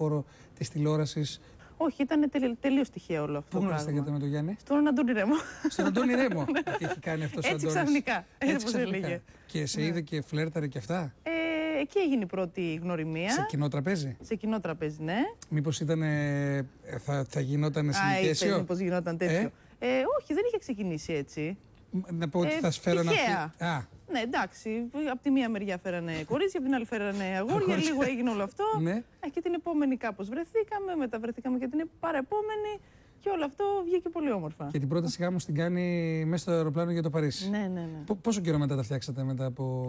χώρο της τηλεόρασης. Όχι, ήταν τελείως τυχαίο όλο αυτό. Πού γνωριστήκατε με τον Γιάννη? Στον Αντώνη Ρέμο. Στον Αντώνη Ρέμο. Τι έχει κάνει αυτός ο Έτσι Αντώνης? ξαφνικά. Έτσι όπως έλεγε. Και σε είδε και φλέρταρε και αυτά? Εκεί έγινε η πρώτη γνωριμία. Σε κοινό τραπέζι? Σε κοινό τραπέζι, ναι. Μήπως ήταν. Θα γινόταν συνοικέσιο? Μήπως γινόταν τέτοιο. Όχι, δεν είχε ξεκινήσει έτσι. Να πω ότι θα σφαίρω να πει. Ναι, εντάξει. Από τη μία μεριά φέρανε κορίτσια, από την άλλη φέρανε αγόρια. Λίγο έγινε όλο αυτό. Ναι. Και την επόμενη κάπως βρεθήκαμε, μεταβρεθήκαμε και την παραεπόμενη. Και όλο αυτό βγήκε πολύ όμορφα. Και την πρόταση γάμου την κάνει μέσα στο αεροπλάνο για το Παρίσι. Ναι. Πόσο καιρό μετά τα φτιάξατε? Μετά από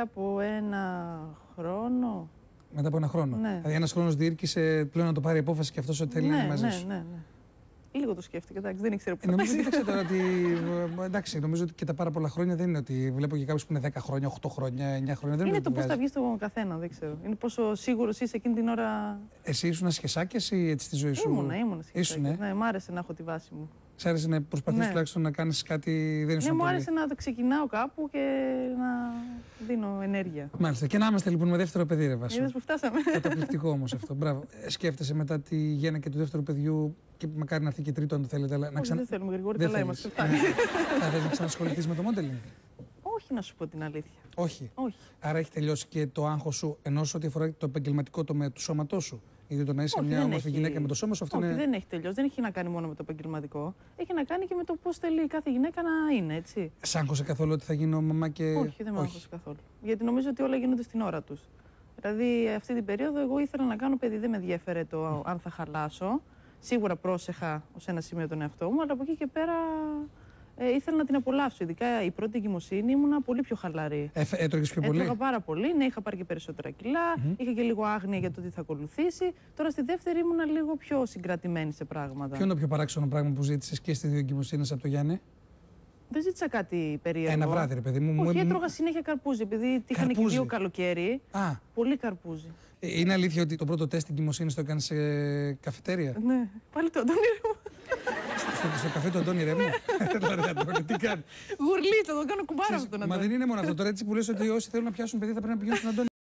1 χρόνο. Μετά από 1 χρόνο. Ναι. Δηλαδή, ένας χρόνος διήρκησε πλέον να το πάρει απόφαση και αυτός ότι θέλει να είναι μαζί σου. Ναι. Λίγο το σκέφτηκε, εντάξει, δεν ήξερε πού. Νομίζω ότι τώρα ότι. Εντάξει, νομίζω ότι και τα πάρα πολλά χρόνια δεν είναι ότι. Βλέπω και κάποιους που είναι 10 χρόνια, 8 χρόνια, 9 χρόνια. Δεν είναι το πώς θα βγει στον καθένα, δεν ξέρω. Είναι πόσο σίγουρος είσαι εκείνη την ώρα. Εσύ ήσουν σχεσάκιας ή έτσι στη ζωή σου? Ήμουν σχεσάκιας. Ναι, μ' άρεσε να έχω τη βάση μου. Σ' άρεσε να προσπαθείς τουλάχιστον να κάνεις κάτι? Δεν ήσουν μου άρεσε να ξεκινάω κάπου και να δίνω ενέργεια. Μάλιστα. Και να είμαστε λοιπόν με δεύτερο παιδί, ρε Βάσο. Είδες που φτάσαμε. Καταπληκτικό όμως αυτό. Μπράβο. Σκέφτεσαι μετά τη γέννα και του δεύτερου παιδιού και μακάρι να έρθει και τρίτο αν το θέλετε. Αλλά δεν θέλουμε, Γρηγόρη, καλά είμαστε. Θα θες να ξανασχοληθείς με το modeling? Όχι, να σου πω την αλήθεια. Όχι. Όχι. Άρα έχει τελειώσει και το άγχος σου ενώ ό,τι αφορά το επαγγελματικό τομέα του σώματός σου? Γιατί το να είσαι μια όμορφη γυναίκα με το σώμα σου, αυτό είναι. Δεν έχει τελειώσει. Δεν έχει να κάνει μόνο με το επαγγελματικό. Έχει να κάνει και με το πώς θέλει κάθε γυναίκα να είναι, έτσι. Σ' άγχωσε καθόλου ότι θα γίνω μαμά και. Όχι, δεν με άγχωσε καθόλου. Γιατί νομίζω ότι όλα γίνονται στην ώρα τους. Δηλαδή, αυτή την περίοδο, εγώ ήθελα να κάνω παιδί, δεν με ενδιαφέρε το αν θα χαλάσω. Σίγουρα πρόσεχα ως ένα σημείο τον εαυτό μου, αλλά από εκεί και πέρα ήθελα να την απολαύσω. Ειδικά η πρώτη εγκυμοσύνη ήμουνα πολύ πιο χαλαρή. Έτρωγες πιο πολύ? Έτρωγα πάρα πολύ. Ναι, είχα πάρει και περισσότερα κιλά. Είχα και λίγο άγνοια για το τι θα ακολουθήσει. Τώρα στη δεύτερη ήμουνα λίγο πιο συγκρατημένη σε πράγματα. Ποιο είναι το πιο παράξενο πράγμα που ζήτησες και στις δύο εγκυμοσύνες από το Γιάννη? Δεν ζήτησα κάτι περίεργο. Ένα βράδυ, ρε παιδί μου. Όχι, έτρωγα συνέχεια καρπούζι, επειδή είχαν και 2 καλοκαίρι. Πολύ καρπούζι. Είναι αλήθεια ότι το πρώτο τεστ εγκυμοσύνης το έκανε σε καφετέρια? Ναι, πάλι το Αντώνη Ρέμο. Στο καφέ του Αντώνη Ρέμο. Τι κάνει? Γουρλίτσα, το κάνω κουμπάρα αυτό τον Αντώνη. Μα δεν είναι μόνο αυτό. Τώρα έτσι που λες ότι όσοι θέλουν να πιάσουν παιδί θα πρέπει να πηγαίνουν στον Αντώνη.